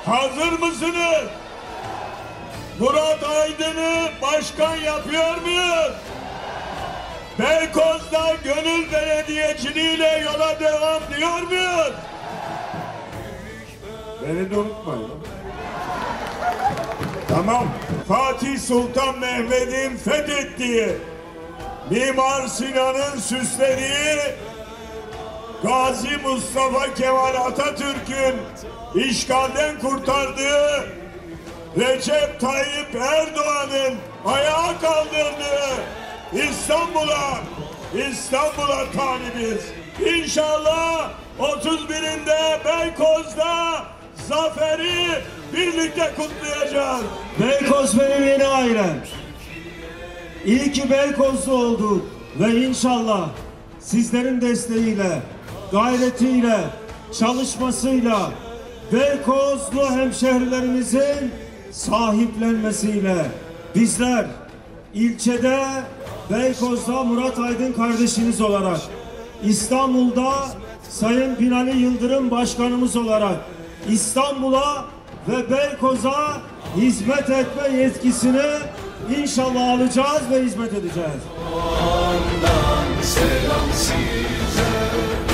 Hazır mısınız? Murat Aydın'ı başkan yapıyor muyuz? Beykoz'da gönül belediyeciliğiyle yola devam diyor muyuz? Beni de unutmayın. Tamam. Fatih Sultan Mehmet'in fethettiği, Mimar Sinan'ın süslediği, Gazi Mustafa Kemal Atatürk'ün işgalden kurtardığı, Recep Tayyip Erdoğan'ın ayağa kaldırdığı İstanbul'a talibiz. İnşallah 31'inde Beykoz'da zaferi birlikte kutlayacağız. Beykoz benim yeni ailem. İyi ki Beykozlu olduk ve inşallah sizlerin desteğiyle, gayretiyle, çalışmasıyla, Beykozlu hemşehrilerimizin sahiplenmesiyle bizler ilçede Beykoz'da Murat Aydın kardeşiniz olarak, İstanbul'da Sayın Binali Yıldırım Başkanımız olarak İstanbul'a ve Beykoz'a hizmet etme yetkisini inşallah alacağız ve hizmet edeceğiz. Selam size.